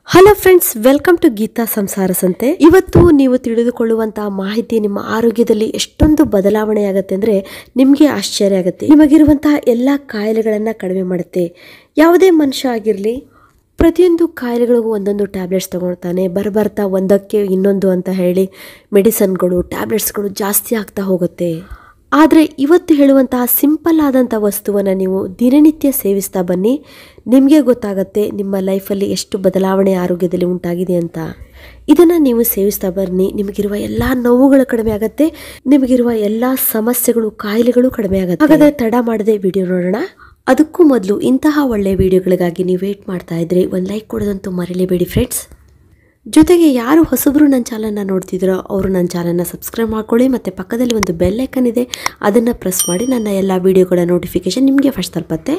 Hello friends, welcome to Geetha Samsara Sante. ಇವತ್ತು ನೀವು ತಿಳಿದುಕೊಳ್ಳುವಂತಹ ಮಾಹಿತಿ ನಿಮ್ಮ ಆರೋಗ್ಯದಲ್ಲಿ ಎಷ್ಟೊಂದು ಬದಲಾವಣೆ ಆಗುತ್ತೆ ಅಂದರೆ ನಿಮಗೆ ಆಶ್ಚರ್ಯ ಆಗುತ್ತೆ. ನಿಮಗಿರುವಂತಹ ಎಲ್ಲ ಕಾಯಿಲೆಗಳನ್ನು ಕಡಿಮೆ ಮಾಡುತ್ತೆ. ಯಾವುದೇ ಮನುಷ್ಯ ಆಗಿರಲಿ, ಪ್ರತಿಯೊಂದು ಕಾಯಿಲೆಗಳಿಗೂ ಒಂದೊಂದು ಟ್ಯಾಬ್ಲೆಟ್ಸ್ ತಗೊಳ್ತಾನೆ. ಬರ್ತಾ ಒಂದಕ್ಕೆ ಇನ್ನೊಂದು ಅಂತ ಹೇಳಿ ಮೆಡಿಸನ್ಗಳು, ಟ್ಯಾಬ್ಲೆಟ್ಸ್ಗಳು ಜಾಸ್ತಿ ಆಗ್ತಾ ಹೋಗುತ್ತೆ. ಆದರೆ ಇವತ್ತು ಹೇಳುವಂತಹ ಸಿಂಪಲ್ ಆದಂಥ ವಸ್ತುವನ್ನು ನೀವು ದಿನನಿತ್ಯ ಸೇವಿಸ್ತಾ ಬನ್ನಿ. ನಿಮಗೆ ಗೊತ್ತಾಗುತ್ತೆ ನಿಮ್ಮ ಲೈಫಲ್ಲಿ ಎಷ್ಟು ಬದಲಾವಣೆ ಆರೋಗ್ಯದಲ್ಲಿ ಉಂಟಾಗಿದೆ ಅಂತ. ಇದನ್ನು ನೀವು ಸೇವಿಸ್ತಾ ಬನ್ನಿ, ನಿಮಗಿರುವ ಎಲ್ಲ ನೋವುಗಳು ಕಡಿಮೆ ಆಗುತ್ತೆ, ನಿಮಗಿರುವ ಎಲ್ಲ ಸಮಸ್ಯೆಗಳು, ಕಾಯಿಲೆಗಳು ಕಡಿಮೆ ಆಗುತ್ತೆ. ಹಾಗಾದರೆ ತಡ ಮಾಡದೆ ವಿಡಿಯೋ ನೋಡೋಣ. ಅದಕ್ಕೂ ಮೊದಲು ಇಂತಹ ಒಳ್ಳೆಯ ವಿಡಿಯೋಗಳಿಗಾಗಿ ನೀವು ವೇಟ್ ಮಾಡ್ತಾ ಇದ್ರೆ ಒಂದು ಲೈಕ್ ಕೊಡೋದಂತೂ ಮರೀಲೇಬೇಡಿ ಫ್ರೆಂಡ್ಸ್. ಜೊತೆಗೆ ಯಾರು ಹೊಸಬರು ನನ್ನ ಚಾನಲ್ನ ನೋಡ್ತಿದ್ರೋ ಅವರು ನನ್ನ ಚಾನಲ್ನ ಸಬ್ಸ್ಕ್ರೈಬ್ ಮಾಡ್ಕೊಳ್ಳಿ. ಮತ್ತು ಪಕ್ಕದಲ್ಲಿ ಒಂದು ಬೆಲ್ ಐಕನ್ ಇದೆ, ಅದನ್ನು ಪ್ರೆಸ್ ಮಾಡಿ ನನ್ನ ಎಲ್ಲ ವಿಡಿಯೋಗಳ ನೋಟಿಫಿಕೇಶನ್ ನಿಮಗೆ ಫಸ್ಟ್ ತಲುಪುತ್ತೆ.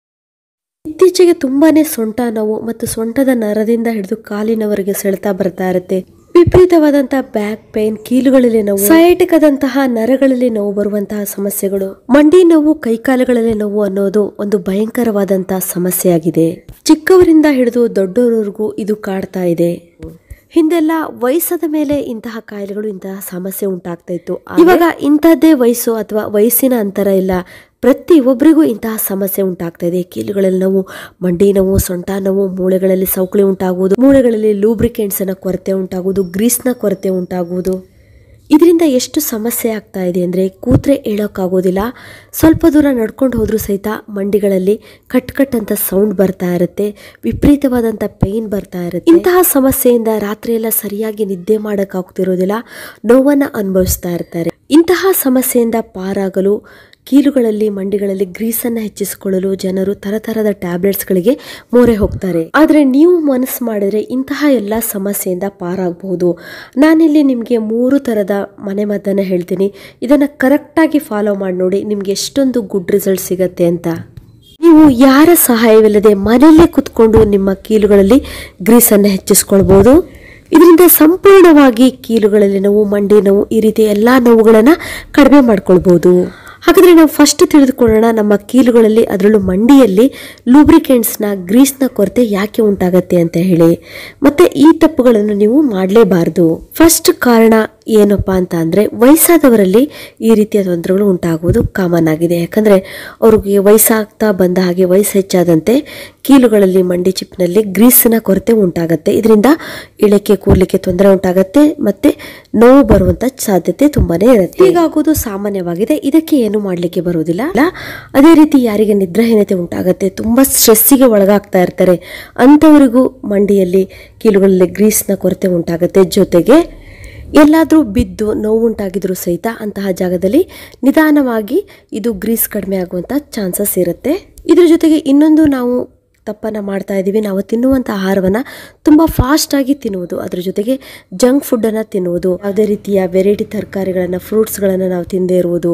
ಇತ್ತೀಚೆಗೆ ತುಂಬಾ ಸೊಂಟ ನೋವು ಮತ್ತು ಸೊಂಟದ ನರದಿಂದ ಹಿಡಿದು ಕಾಲಿನವರೆಗೆ ಸೆಳೆತ ಬರ್ತಾ ಇರುತ್ತೆ. ವಿಪರೀತವಾದಂಥ ಬ್ಯಾಕ್ ಪೇನ್, ಕೀಲುಗಳಲ್ಲಿ ನೋವು, ಸಯಾಟಿಕ್ ಆದಂತಹ ನರಗಳಲ್ಲಿ ನೋವು ಬರುವಂತಹ ಸಮಸ್ಯೆಗಳು, ಮಂಡಿ ನೋವು, ಕೈಕಾಲುಗಳಲ್ಲಿ ನೋವು ಅನ್ನೋದು ಒಂದು ಭಯಂಕರವಾದಂತಹ ಸಮಸ್ಯೆಯಾಗಿದೆ. ಚಿಕ್ಕವರಿಂದ ಹಿಡಿದು ದೊಡ್ಡವರವರೆಗೂ ಇದು ಕಾಡ್ತಾ ಇದೆ. ಹಿಂದೆಲ್ಲ ವಯಸ್ಸಾದ ಮೇಲೆ ಇಂತಹ ಕಾಯಿಲೆಗಳು, ಇಂತಹ ಸಮಸ್ಯೆ ಉಂಟಾಗ್ತಾ ಇತ್ತು. ಇವಾಗ ಇಂಥದ್ದೇ ವಯಸ್ಸು ಅಥವಾ ವಯಸ್ಸಿನ ಅಂತರ ಇಲ್ಲ, ಪ್ರತಿ ಒಬ್ಬರಿಗೂ ಇಂತಹ ಸಮಸ್ಯೆ ಉಂಟಾಗ್ತಾ ಇದೆ. ಕೀಲುಗಳಲ್ಲಿ ನೋವು, ಮಂಡಿ ನೋವು, ಸೊಂಟ ನೋವು, ಮೂಳೆಗಳಲ್ಲಿ ಸೌಕಳಿ ಉಂಟಾಗುವುದು, ಮೂಳೆಗಳಲ್ಲಿ ಲೂಬ್ರಿಕೆಂಟ್ಸ್ನ ಕೊರತೆ ಉಂಟಾಗುವುದು, ಗ್ರೀಸ್ನ ಕೊರತೆ ಉಂಟಾಗುವುದು. ಇದರಿಂದ ಎಷ್ಟು ಸಮಸ್ಯೆ ಆಗ್ತಾ ಇದೆ ಅಂದರೆ ಕೂತ್ರೆ ಹೇಳೋಕ್ಕಾಗೋದಿಲ್ಲ. ಸ್ವಲ್ಪ ದೂರ ನಡ್ಕೊಂಡು ಹೋದ್ರೂ ಸಹಿತ ಮಂಡಿಗಳಲ್ಲಿ ಕಟ್ ಅಂತ ಸೌಂಡ್ ಬರ್ತಾ ಇರುತ್ತೆ, ವಿಪರೀತವಾದಂಥ ಪೇಯ್ನ್ ಬರ್ತಾ ಇರುತ್ತೆ. ಇಂತಹ ಸಮಸ್ಯೆಯಿಂದ ರಾತ್ರಿಯೆಲ್ಲ ಸರಿಯಾಗಿ ನಿದ್ದೆ ಮಾಡೋಕ್ಕಾಗ್ತಿರೋದಿಲ್ಲ, ನೋವನ್ನು ಅನುಭವಿಸ್ತಾ ಇರ್ತಾರೆ. ಇಂತಹ ಸಮಸ್ಯೆಯಿಂದ ಪಾರಾಗಲು ಕೀಲುಗಳಲ್ಲಿ, ಮಂಡಿಗಳಲ್ಲಿ ಗ್ರೀಸನ್ನು ಹೆಚ್ಚಿಸಿಕೊಳ್ಳಲು ಜನರು ತರತರದ ಟ್ಯಾಬ್ಲೆಟ್ಸ್ಗಳಿಗೆ ಮೊರೆ ಹೋಗ್ತಾರೆ. ಆದರೆ ನೀವು ಮನಸ್ಸು ಮಾಡಿದ್ರೆ ಇಂತಹ ಎಲ್ಲ ಸಮಸ್ಯೆಯಿಂದ ಪಾರಾಗಬಹುದು. ನಾನಿಲ್ಲಿ ನಿಮಗೆ 3 ಥರದ ಮನೆಮದ್ದನ್ನು ಹೇಳ್ತೀನಿ. ಇದನ್ನು ಕರೆಕ್ಟಾಗಿ ಫಾಲೋ ಮಾಡಿ ನೋಡಿ, ನಿಮಗೆ ಎಷ್ಟೊಂದು ಗುಡ್ ರಿಸಲ್ಟ್ ಸಿಗತ್ತೆ ಅಂತ. ನೀವು ಯಾರ ಸಹಾಯವಿಲ್ಲದೆ ಮನೆಯಲ್ಲೇ ಕುತ್ಕೊಂಡು ನಿಮ್ಮ ಕೀಲುಗಳಲ್ಲಿ ಗ್ರೀಸನ್ನು ಹೆಚ್ಚಿಸ್ಕೊಳ್ಬೋದು. ಇದರಿಂದ ಸಂಪೂರ್ಣವಾಗಿ ಕೀಲುಗಳಲ್ಲಿ ನೋವು, ಮಂಡಿ ನೋವು, ಈ ರೀತಿ ಎಲ್ಲ ನೋವುಗಳನ್ನು ಕಡಿಮೆ ಮಾಡ್ಕೊಳ್ಬೋದು. ಹಾಗಾದರೆ ನಾವು ಫಸ್ಟ್ ತಿಳಿದುಕೊಳ್ಳೋಣ, ನಮ್ಮ ಕೀಲುಗಳಲ್ಲಿ, ಅದರಲ್ಲೂ ಮಂಡಿಯಲ್ಲಿ ಲೂಬ್ರಿಕೆಂಟ್ಸ್ನ, ಗ್ರೀಸ್ನ ಕೊರತೆ ಯಾಕೆ ಉಂಟಾಗತ್ತೆ ಅಂತ ಹೇಳಿ. ಮತ್ತು ಈ ತಪ್ಪುಗಳನ್ನು ನೀವು ಮಾಡಲೇಬಾರ್ದು. ಫಸ್ಟ್ ಕಾರಣ ಏನಪ್ಪ ಅಂತ ಅಂದರೆ, ವಯಸ್ಸಾದವರಲ್ಲಿ ಈ ರೀತಿಯ ತೊಂದರೆಗಳು ಉಂಟಾಗುವುದು ಕಾಮನ್ ಆಗಿದೆ. ಯಾಕಂದರೆ ಅವ್ರಿಗೆ ವಯಸ್ಸಾಗ್ತಾ ಬಂದ ಹಾಗೆ, ವಯಸ್ಸು ಹೆಚ್ಚಾದಂತೆ ಕೀಲುಗಳಲ್ಲಿ, ಮಂಡಿ ಚಿಪ್ನಲ್ಲಿ ಗ್ರೀಸಿನ ಕೊರತೆ ಉಂಟಾಗತ್ತೆ. ಇದರಿಂದ ಇಳಕ್ಕೆ, ಕೂರ್ಲಿಕ್ಕೆ ತೊಂದರೆ ಉಂಟಾಗತ್ತೆ ಮತ್ತು ನೋವು ಬರುವಂಥ ಸಾಧ್ಯತೆ ತುಂಬಾ ಇರುತ್ತೆ. ಹೀಗಾಗೋದು ಸಾಮಾನ್ಯವಾಗಿದೆ, ಇದಕ್ಕೆ ಏನು ಮಾಡಲಿಕ್ಕೆ ಬರೋದಿಲ್ಲ. ಅದೇ ರೀತಿ ಯಾರಿಗೆ ನಿದ್ರಾಹೀನತೆ ಉಂಟಾಗತ್ತೆ, ತುಂಬ ಸ್ಟ್ರೆಸ್ಸಿಗೆ ಒಳಗಾಗ್ತಾ ಇರ್ತಾರೆ, ಅಂಥವರಿಗೂ ಮಂಡಿಯಲ್ಲಿ, ಕೀಲುಗಳಲ್ಲಿ ಗ್ರೀಸ್ನ ಕೊರತೆ ಉಂಟಾಗತ್ತೆ. ಜೊತೆಗೆ ಎಲ್ಲಾದರೂ ಬಿದ್ದು ನೋವುಂಟಾಗಿದ್ರೂ ಸಹಿತ ಅಂತಹ ಜಾಗದಲ್ಲಿ ನಿಧಾನವಾಗಿ ಇದು ಗ್ರೀಸ್ ಕಡಿಮೆ ಆಗುವಂಥ ಚಾನ್ಸಸ್ ಇರುತ್ತೆ. ಇದ್ರ ಜೊತೆಗೆ ಇನ್ನೊಂದು ನಾವು ತಪ್ಪನ್ನು ಮಾಡ್ತಾ ಇದ್ದೀವಿ, ನಾವು ತಿನ್ನುವಂಥ ಆಹಾರವನ್ನು ತುಂಬ ಫಾಸ್ಟಾಗಿ ತಿನ್ನುವುದು, ಅದ್ರ ಜೊತೆಗೆ ಜಂಕ್ ಫುಡ್ಡನ್ನು ತಿನ್ನುವುದು, ಯಾವುದೇ ರೀತಿಯ ವೆರೈಟಿ ತರಕಾರಿಗಳನ್ನು, ಫ್ರೂಟ್ಸ್ಗಳನ್ನು ನಾವು ತಿಂದೇ ಇರುವುದು.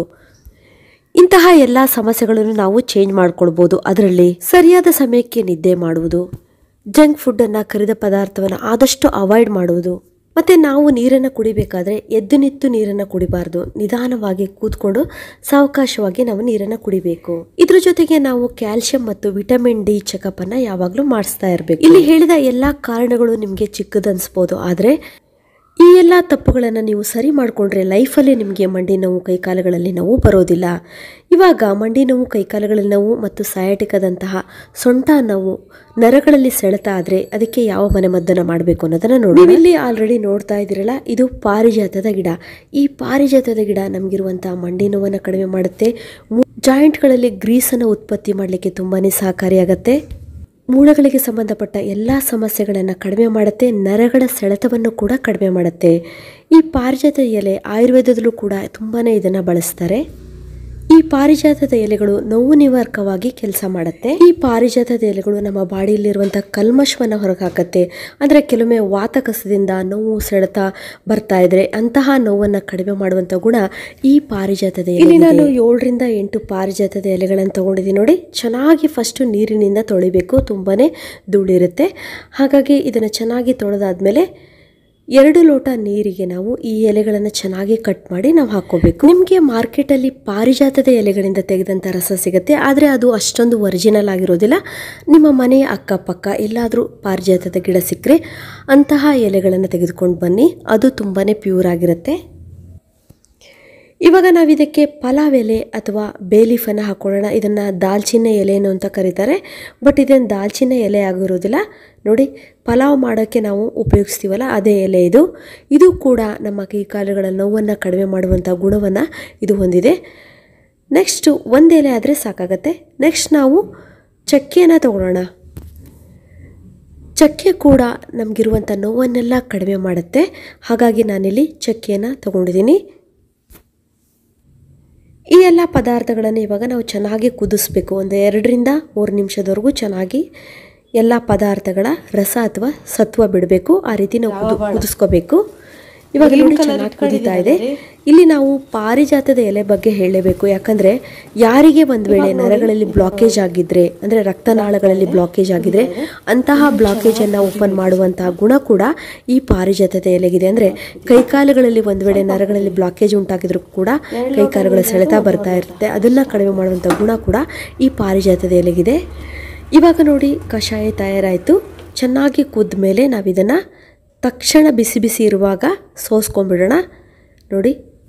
ಇಂತಹ ಎಲ್ಲ ಸಮಸ್ಯೆಗಳನ್ನು ನಾವು ಚೇಂಜ್ ಮಾಡ್ಕೊಳ್ಬೋದು. ಅದರಲ್ಲಿ ಸರಿಯಾದ ಸಮಯಕ್ಕೆ ನಿದ್ದೆ ಮಾಡುವುದು, ಜಂಕ್ ಫುಡ್ಡನ್ನು, ಕರಿದ ಪದಾರ್ಥವನ್ನು ಆದಷ್ಟು ಅವಾಯ್ಡ್ ಮಾಡುವುದು. ಮತ್ತು ನಾವು ನೀರನ್ನು ಕುಡಿಬೇಕಾದ್ರೆ ಎದ್ದು ನಿಂತು ನೀರನ್ನು ಕುಡಿಬಾರ್ದು, ನಿಧಾನವಾಗಿ ಕೂತ್ಕೊಂಡು ಸಾವಕಾಶವಾಗಿ ನಾವು ನೀರನ್ನು ಕುಡಿಬೇಕು. ಇದ್ರ ಜೊತೆಗೆ ನಾವು ಕ್ಯಾಲ್ಸಿಯಂ ಮತ್ತು ವಿಟಮಿನ್ ಡಿ ಚೆಕಪ್ ಅನ್ನ ಯಾವಾಗಲೂ ಮಾಡಿಸ್ತಾ ಇರಬೇಕು. ಇಲ್ಲಿ ಹೇಳಿದ ಎಲ್ಲಾ ಕಾರಣಗಳು ನಿಮಗೆ ಚಿಕ್ಕದನ್ಸ್ಬೋದು, ಆದರೆ ಈ ಎಲ್ಲ ತಪ್ಪುಗಳನ್ನು ನೀವು ಸರಿ ಮಾಡಿಕೊಂಡ್ರೆ ಲೈಫಲ್ಲಿ ನಿಮಗೆ ಮಂಡಿ ನೋವು, ಕೈಕಾಲುಗಳಲ್ಲಿ ನೋವು ಬರೋದಿಲ್ಲ. ಇವಾಗ ಮಂಡಿ ನೋವು, ಕೈಕಾಲುಗಳಲ್ಲಿ ನೋವು ಮತ್ತು ಸಯಾಟಿಕದಂತಹ ಸೊಂಟ ನೋವು, ನರಗಳಲ್ಲಿ ಸೆಳೆತ ಆದರೆ ಅದಕ್ಕೆ ಯಾವ ಮನೆಮದ್ದನ್ನು ಮಾಡಬೇಕು ಅನ್ನೋದನ್ನು ನೋಡಿ. ಇಲ್ಲಿ ಆಲ್ರೆಡಿ ನೋಡ್ತಾ ಇದ್ದೀರಲ್ಲ, ಇದು ಪಾರಿಜಾತದ ಗಿಡ. ಈ ಪಾರಿಜಾತದ ಗಿಡ ನಮಗಿರುವಂತಹ ಮಂಡಿ ನೋವನ್ನು ಕಡಿಮೆ ಮಾಡುತ್ತೆ, ಜಾಯಿಂಟ್ಗಳಲ್ಲಿ ಗ್ರೀಸನ್ನು ಉತ್ಪತ್ತಿ ಮಾಡಲಿಕ್ಕೆ ತುಂಬಾ ಸಹಕಾರಿಯಾಗತ್ತೆ, ಮೂಳೆಗಳಿಗೆ ಸಂಬಂಧಪಟ್ಟ ಎಲ್ಲ ಸಮಸ್ಯೆಗಳನ್ನು ಕಡಿಮೆ ಮಾಡುತ್ತೆ, ನರಗಳ ಸೆಳೆತವನ್ನು ಕೂಡ ಕಡಿಮೆ ಮಾಡುತ್ತೆ. ಈ ಪಾರಿಜಾತ ಎಲೆ ಆಯುರ್ವೇದದಲ್ಲೂ ಕೂಡ ತುಂಬಾ ಇದನ್ನು ಬಳಸ್ತಾರೆ. ಈ ಪಾರಿಜಾತದ ಎಲೆಗಳು ನೋವು ನಿವಾರಕವಾಗಿ ಕೆಲಸ ಮಾಡುತ್ತೆ. ಈ ಪಾರಿಜಾತದ ಎಲೆಗಳು ನಮ್ಮ ಬಾಡಿಯಲ್ಲಿರುವಂಥ ಕಲ್ಮಶವನ್ನು ಹೊರಗಾಕತ್ತೆ. ಅಂದರೆ ಕೆಲವೊಮ್ಮೆ ವಾತ ಕಸದಿಂದ ನೋವು, ಸೆಳೆತ ಬರ್ತಾ ಇದ್ರೆ ಅಂತಹ ನೋವನ್ನು ಕಡಿಮೆ ಮಾಡುವಂಥ ಗುಣ ಈ ಪಾರಿಜಾತದ ಎಲೆ. ಇಲ್ಲಿ ನಾನು 7 ರಿಂದ 8 ಪಾರಿಜಾತದ ಎಲೆಗಳನ್ನು ತಗೊಂಡಿದ್ದೀನಿ ನೋಡಿ. ಚೆನ್ನಾಗಿ ಫಸ್ಟ್ ನೀರಿನಿಂದ ತೊಳಿಬೇಕು, ತುಂಬಾ ಧೂಳಿರುತ್ತೆ. ಹಾಗಾಗಿ ಇದನ್ನು ಚೆನ್ನಾಗಿ ತೊಳೆದಾದ್ಮೇಲೆ 2 ಲೋಟ ನೀರಿಗೆ ನಾವು ಈ ಎಲೆಗಳನ್ನು ಚೆನ್ನಾಗಿ ಕಟ್ ಮಾಡಿ ನಾವು ಹಾಕೋಬೇಕು. ನಿಮಗೆ ಮಾರ್ಕೆಟಲ್ಲಿ ಪಾರಿಜಾತದ ಎಲೆಗಳಿಂದ ತೆಗೆದಂಥ ರಸ ಸಿಗುತ್ತೆ, ಆದರೆ ಅದು ಅಷ್ಟೊಂದು ಒರಿಜಿನಲ್ ಆಗಿರೋದಿಲ್ಲ. ನಿಮ್ಮ ಮನೆಯ ಅಕ್ಕಪಕ್ಕ ಎಲ್ಲಾದರೂ ಪಾರಿಜಾತದ ಗಿಡ ಸಿಕ್ಕರೆ ಅಂತಹ ಎಲೆಗಳನ್ನು ತೆಗೆದುಕೊಂಡು ಬನ್ನಿ, ಅದು ತುಂಬಾ ಪ್ಯೂರ್ ಆಗಿರುತ್ತೆ. ಇವಾಗ ನಾವು ಇದಕ್ಕೆ ಪಲಾವ್ ಎಲೆ ಅಥವಾ ಬೇಲೀಫನ್ನು ಹಾಕೊಳ್ಳೋಣ. ಇದನ್ನು ದಾಲ್ಚಿನ್ನಿ ಎಲೆನು ಅಂತ ಕರೀತಾರೆ, ಬಟ್ ಇದೇನು ದಾಲ್ಚಿನ್ನಿ ಎಲೆ ಆಗಿರೋದಿಲ್ಲ. ನೋಡಿ, ಪಲಾವ್ ಮಾಡೋಕ್ಕೆ ನಾವು ಉಪಯೋಗಿಸ್ತೀವಲ್ಲ ಅದೇ ಎಲೆ ಇದು. ಇದು ಕೂಡ ನಮ್ಮ ಕೈಕಾಲುಗಳ ನೋವನ್ನು ಕಡಿಮೆ ಮಾಡುವಂಥ ಗುಣವನ್ನು ಇದು ಹೊಂದಿದೆ. ನೆಕ್ಸ್ಟು ಒಂದು ಎಲೆ ಆದರೆ ಸಾಕಾಗತ್ತೆ. ನೆಕ್ಸ್ಟ್ ನಾವು ಚಕ್ಕೆಯನ್ನು ತಗೊಳ್ಳೋಣ. ಚಕ್ಕೆ ಕೂಡ ನಮಗಿರುವಂಥ ನೋವನ್ನೆಲ್ಲ ಕಡಿಮೆ ಮಾಡುತ್ತೆ, ಹಾಗಾಗಿ ನಾನಿಲ್ಲಿ ಚಕ್ಕೆಯನ್ನು ತಗೊಂಡಿದ್ದೀನಿ. ಈ ಎಲ್ಲ ಪದಾರ್ಥಗಳನ್ನು ಇವಾಗ ನಾವು ಚೆನ್ನಾಗಿ ಕುದಿಸ್ಬೇಕು. ಒಂದು 2ರಿಂದ 3 ನಿಮಿಷದವರೆಗೂ ಚೆನ್ನಾಗಿ ಎಲ್ಲ ಪದಾರ್ಥಗಳ ರಸ ಅಥವಾ ಸತ್ವ ಬಿಡಬೇಕು. ಆ ರೀತಿ ನಾವು ಕುದಿಸ್ಕೋಬೇಕು. ಇವಾಗ ನೋಡಿ ಚೆನ್ನಾಗಿ ಕುದೀತಾ ಇದೆ. ಇಲ್ಲಿ ನಾವು ಪಾರಿಜಾತದ ಎಲೆ ಬಗ್ಗೆ ಹೇಳಲೇಬೇಕು, ಯಾಕಂದರೆ ಯಾರಿಗೆ ಒಂದು ವೇಳೆ ನರಗಳಲ್ಲಿ ಬ್ಲಾಕೇಜ್ ಆಗಿದ್ದರೆ, ಅಂದರೆ ರಕ್ತನಾಳಗಳಲ್ಲಿ ಬ್ಲಾಕೇಜ್ ಆಗಿದ್ರೆ ಅಂತಹ ಬ್ಲಾಕೇಜನ್ನು ಓಪನ್ ಮಾಡುವಂತಹ ಗುಣ ಕೂಡ ಈ ಪಾರಿಜಾತದ ಎಲೆಗಿದೆ. ಅಂದರೆ ಕೈಕಾಲುಗಳಲ್ಲಿ ಒಂದು ವೇಳೆ ನರಗಳಲ್ಲಿ ಬ್ಲಾಕೇಜ್ ಉಂಟಾಗಿದ್ರೂ ಕೂಡ ಕೈಕಾಲುಗಳ ಸೆಳೆತ ಬರ್ತಾ ಇರುತ್ತೆ, ಅದನ್ನು ಕಡಿಮೆ ಮಾಡುವಂಥ ಗುಣ ಕೂಡ ಈ ಪಾರಿಜಾತದ ಎಲೆಗಿದೆ. ಇವಾಗ ನೋಡಿ ಕಷಾಯ ತಯಾರಾಯಿತು. ಚೆನ್ನಾಗಿ ಕುದ್ದ ಮೇಲೆ ನಾವು ಇದನ್ನು ತಕ್ಷಣ ಬಿಸಿ ಬಿಸಿ ಇರುವಾಗ ಸೋಸ್ಕೊಂಡ್ಬಿಡೋಣ. ನೋಡಿ,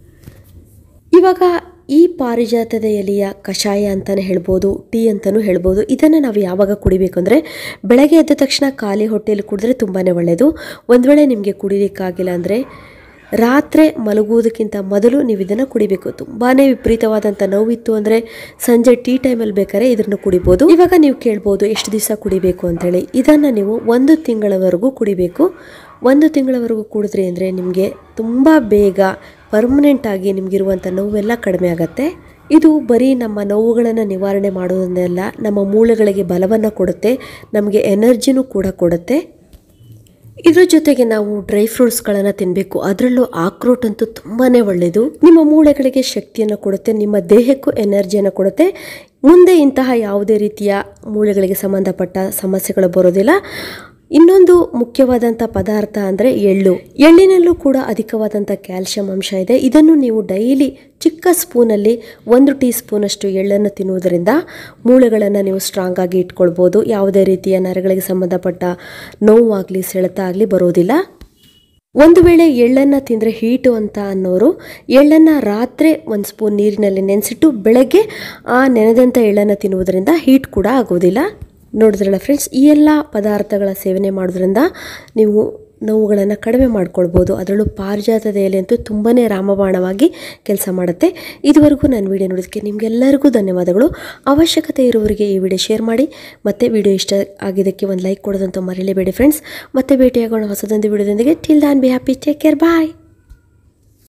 ಇವಾಗ ಈ ಪಾರಿಜಾತದ ಎಲೆಯ ಕಷಾಯ ಅಂತಲೇ ಹೇಳ್ಬೋದು, ಟೀ ಅಂತಲೂ ಹೇಳ್ಬೋದು. ಇದನ್ನು ನಾವು ಯಾವಾಗ ಕುಡಿಬೇಕು ಅಂದರೆ ಬೆಳಗ್ಗೆ ಎದ್ದ ತಕ್ಷಣ ಖಾಲಿ ಹೊಟ್ಟೆಯಲ್ಲಿ ಕುಡಿದ್ರೆ ತುಂಬಾ ಒಳ್ಳೆಯದು. ಒಂದು ವೇಳೆ ನಿಮಗೆ ಕುಡಿಲಿಕ್ಕಾಗಿಲ್ಲ ಅಂದರೆ ರಾತ್ರಿ ಮಲಗುವುದಕ್ಕಿಂತ ಮೊದಲು ನೀವು ಇದನ್ನು ಕುಡಿಬೇಕು. ತುಂಬಾ ವಿಪರೀತವಾದಂಥ ನೋವಿತ್ತು ಅಂದರೆ ಸಂಜೆ ಟೀ ಟೈಮಲ್ಲಿ ಬೇಕಾದ್ರೆ ಇದನ್ನು ಕುಡಿಬೋದು. ಇವಾಗ ನೀವು ಕೇಳ್ಬೋದು ಎಷ್ಟು ದಿವಸ ಕುಡಿಬೇಕು ಅಂತೇಳಿ. ಇದನ್ನು ನೀವು 1 ತಿಂಗಳವರೆಗೂ ಕುಡಿಬೇಕು. 1 ತಿಂಗಳವರೆಗೂ ಕುಡಿದ್ರಿ ಅಂದರೆ ನಿಮಗೆ ತುಂಬ ಬೇಗ ಪರ್ಮನೆಂಟಾಗಿ ನಿಮಗಿರುವಂಥ ನೋವೆಲ್ಲ ಕಡಿಮೆ ಆಗುತ್ತೆ. ಇದು ಬರೀ ನಮ್ಮ ನೋವುಗಳನ್ನು ನಿವಾರಣೆ ಮಾಡೋದನ್ನೆಲ್ಲ, ನಮ್ಮ ಮೂಳೆಗಳಿಗೆ ಬಲವನ್ನು ಕೊಡುತ್ತೆ, ನಮಗೆ ಎನರ್ಜಿನೂ ಕೂಡ ಕೊಡುತ್ತೆ. ಇದ್ರ ಜೊತೆಗೆ ನಾವು ಡ್ರೈ ಫ್ರೂಟ್ಸ್ಗಳನ್ನು ತಿನ್ನಬೇಕು. ಅದರಲ್ಲೂ ಆಕ್ರೋಟ್ ಅಂತೂ ತುಂಬಾ ಒಳ್ಳೆಯದು. ನಿಮ್ಮ ಮೂಳೆಗಳಿಗೆ ಶಕ್ತಿಯನ್ನು ಕೊಡುತ್ತೆ, ನಿಮ್ಮ ದೇಹಕ್ಕೂ ಎನರ್ಜಿಯನ್ನು ಕೊಡುತ್ತೆ. ಮುಂದೆ ಇಂತಹ ಯಾವುದೇ ರೀತಿಯ ಮೂಳೆಗಳಿಗೆ ಸಂಬಂಧಪಟ್ಟ ಸಮಸ್ಯೆಗಳು ಬರೋದಿಲ್ಲ. ಇನ್ನೊಂದು ಮುಖ್ಯವಾದಂಥ ಪದಾರ್ಥ ಅಂದರೆ ಎಳ್ಳು. ಎಳ್ಳಿನಲ್ಲೂ ಕೂಡ ಅಧಿಕವಾದಂಥ ಕ್ಯಾಲ್ಶಿಯಂ ಅಂಶ ಇದೆ. ಇದನ್ನು ನೀವು ಡೈಲಿ ಚಿಕ್ಕ ಸ್ಪೂನಲ್ಲಿ 1 ಟೀ ಸ್ಪೂನಷ್ಟು ಎಳ್ಳನ್ನು ತಿನ್ನುವುದರಿಂದ ಮೂಳೆಗಳನ್ನು ನೀವು ಸ್ಟ್ರಾಂಗ್ ಆಗಿ ಇಟ್ಕೊಳ್ಬೋದು. ಯಾವುದೇ ರೀತಿಯ ನರಗಳಿಗೆ ಸಂಬಂಧಪಟ್ಟ ನೋವಾಗಲಿ ಸೆಳೆತ ಆಗಲಿ ಬರೋದಿಲ್ಲ. ಒಂದು ವೇಳೆ ಎಳ್ಳನ್ನು ತಿಂದರೆ ಹೀಟು ಅಂತ ಅನ್ನೋರು ಎಳ್ಳನ್ನು ರಾತ್ರಿ 1 ಸ್ಪೂನ್ ನೀರಿನಲ್ಲಿ ನೆನೆಸಿಟ್ಟು ಬೆಳಗ್ಗೆ ಆ ನೆನೆದಂಥ ಎಳ್ಳನ್ನು ತಿನ್ನುವುದರಿಂದ ಹೀಟ್ ಕೂಡ ಆಗೋದಿಲ್ಲ. ನೋಡಿದ್ರಲ್ಲ ಫ್ರೆಂಡ್ಸ್, ಈ ಎಲ್ಲ ಪದಾರ್ಥಗಳ ಸೇವನೆ ಮಾಡೋದ್ರಿಂದ ನೀವು ನೋವುಗಳನ್ನು ಕಡಿಮೆ ಮಾಡ್ಕೊಳ್ಬೋದು. ಅದರಲ್ಲೂ ಪಾರಿಜಾತದ ಎಲೆ ಅಂತೂ ತುಂಬಾ ರಾಮಬಾಣವಾಗಿ ಕೆಲಸ ಮಾಡುತ್ತೆ. ಇದುವರೆಗೂ ನಾನು ವಿಡಿಯೋ ನೋಡೋದಕ್ಕೆ ನಿಮಗೆಲ್ಲರಿಗೂ ಧನ್ಯವಾದಗಳು. ಅವಶ್ಯಕತೆ ಇರೋರಿಗೆ ಈ ವಿಡಿಯೋ ಶೇರ್ ಮಾಡಿ, ಮತ್ತು ವಿಡಿಯೋ ಇಷ್ಟ ಆಗಿದ್ದಕ್ಕೆ ಒಂದು ಲೈಕ್ ಕೊಡೋದಂತೂ ಮರೀಲೇಬೇಡಿ ಫ್ರೆಂಡ್ಸ್. ಮತ್ತೆ ಭೇಟಿಯಾಗೋಣ ಹೊಸದೊಂದು ವಿಡಿಯೋದೊಂದಿಗೆ. Till then be happy, take care, bye.